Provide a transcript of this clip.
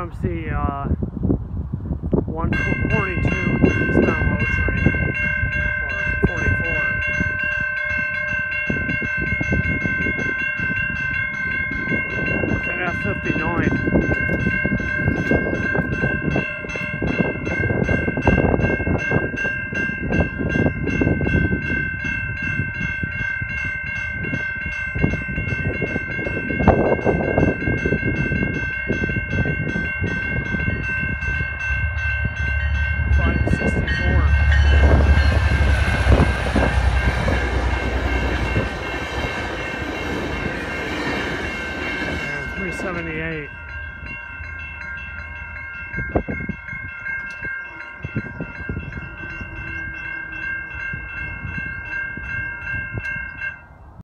comes the 142 eastbound low train, or 44. With an F59. And 378.